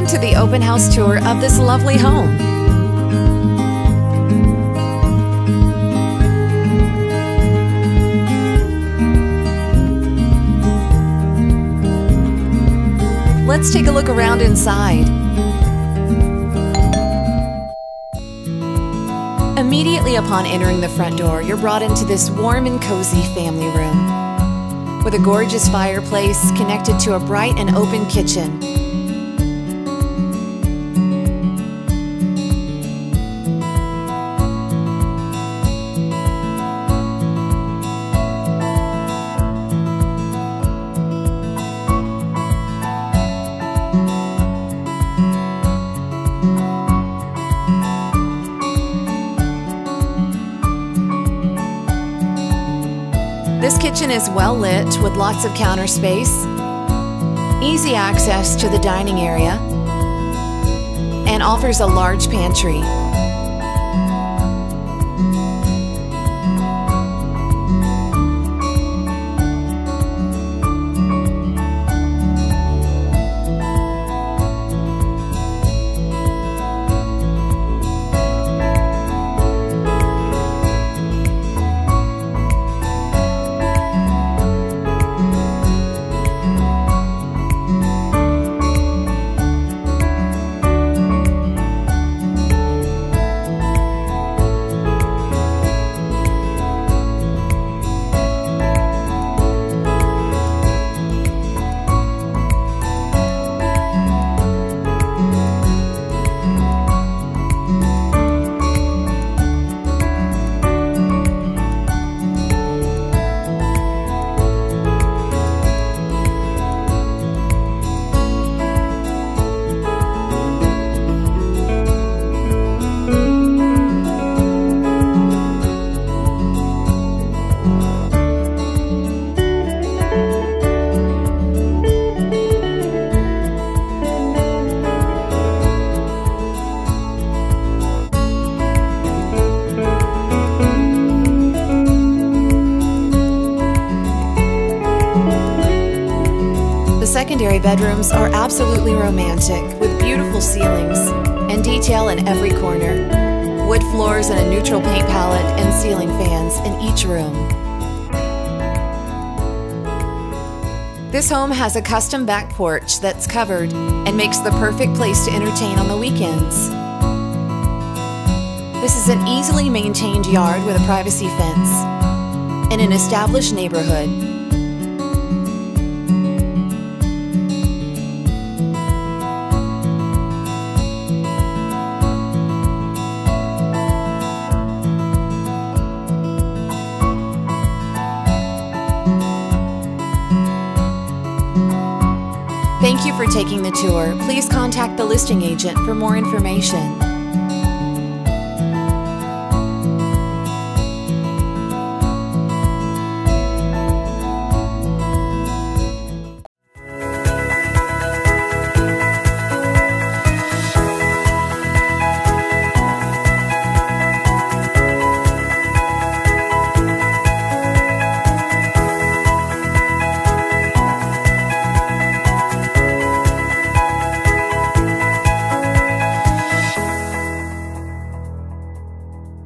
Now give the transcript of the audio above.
Welcome to the open house tour of this lovely home. Let's take a look around inside. Immediately upon entering the front door, you're brought into this warm and cozy family room with a gorgeous fireplace connected to a bright and open kitchen. This kitchen is well lit with lots of counter space, easy access to the dining area, and offers a large pantry. Secondary bedrooms are absolutely romantic with beautiful ceilings and detail in every corner, wood floors and a neutral paint palette and ceiling fans in each room. This home has a custom back porch that's covered and makes the perfect place to entertain on the weekends. This is an easily maintained yard with a privacy fence in an established neighborhood. Thank you for taking the tour. Please contact the listing agent for more information.